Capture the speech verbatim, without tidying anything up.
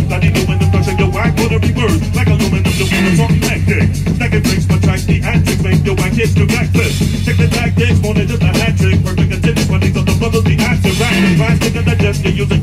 that he doing the crushing your whack for every word. Like aluminum, the wheel is on tactic. Stacking bricks, but track the antics, make your whack hits to backflip. Check the tactics, more than just a hat trick. Perfect attendance when these other brothers be acting. Rack the price, taking the desk, you're using